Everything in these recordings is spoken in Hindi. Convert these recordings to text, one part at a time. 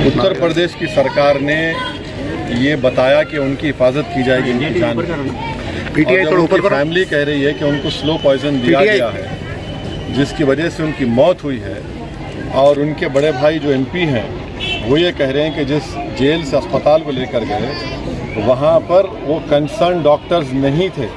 उत्तर प्रदेश की सरकार ने ये बताया कि उनकी हिफाजत की जाएगी उनकी जान की। उनकी फैमिली कह रही है कि उनको स्लो पॉइजन दिया गया है, जिसकी वजह से उनकी मौत हुई है। और उनके बड़े भाई जो MP हैं वो ये कह रहे हैं कि जिस जेल से अस्पताल को लेकर गए तो वहाँ पर वो कंसर्न डॉक्टर्स नहीं थे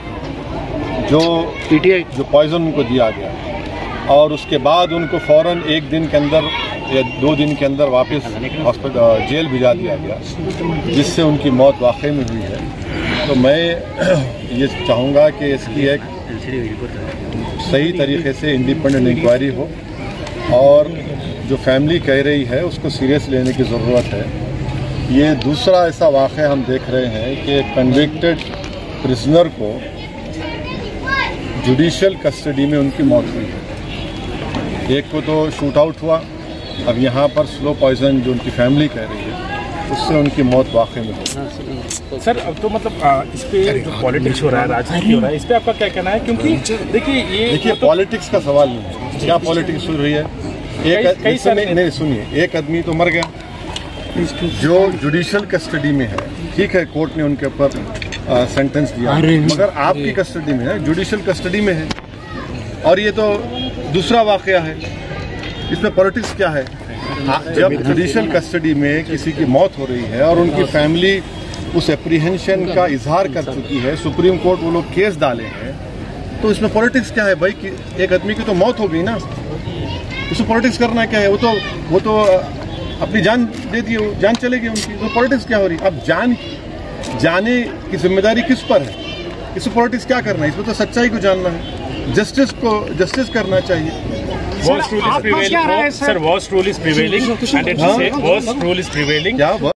जो पॉइजन उनको दिया गया, और उसके बाद उनको फ़ौरन 1 दिन के अंदर या 2 दिन के अंदर वापस जेल भिजा दिया गया, जिससे उनकी मौत वाकई में हुई है। तो मैं ये चाहूँगा कि इसकी एक सही तरीके से इंडिपेंडेंट इंक्वायरी हो, और जो फैमिली कह रही है उसको सीरियस लेने की ज़रूरत है। ये दूसरा ऐसा वाक़या हम देख रहे हैं कि कन्विक्टेड प्रिजनर को जुडिशियल कस्टडी में उनकी मौत हुई है। एक को तो शूट आउट हुआ, अब यहाँ पर स्लो पॉइजन जो उनकी फैमिली कह रही है उससे उनकी मौत वाकई में हुई। सर अब तो मतलब इस पे जो पॉलिटिक्स हो रहा है, राजनीति हो रहा है, इस पे आपका क्या कहना है? क्योंकि देखिए पॉलिटिक्स का सवाल नहीं है, क्या पॉलिटिक्स हो रही है? नहीं सुनिए, एक आदमी तो मर गया जो जुडिशियल कस्टडी में है, ठीक है, कोर्ट ने उनके ऊपर सेंटेंस दिया, मगर आपकी कस्टडी में है, जुडिशियल कस्टडी में है, और ये तो दूसरा वाकया है। इसमें पॉलिटिक्स क्या है? जब जुडिशियल कस्टडी में किसी की मौत हो रही है और उनकी फैमिली उस एप्रीहेंशन का इजहार कर चुकी है, सुप्रीम कोर्ट वो लोग केस डाले हैं, तो इसमें पॉलिटिक्स क्या है भाई? कि एक आदमी की तो मौत हो गई ना, उसमें पॉलिटिक्स करना क्या है? वो तो अपनी जान दे दी, जान चलेगी उनकी, तो पॉलिटिक्स क्या हो रही? अब जाने की जिम्मेदारी किस पर है? इसमें पॉलिटिक्स क्या करना है? इसमें तो सच्चाई को जानना है, जस्टिस करना चाहिए। Was rule is prevailing. Sir, was rule is prevailing. And it was rule is prevailing.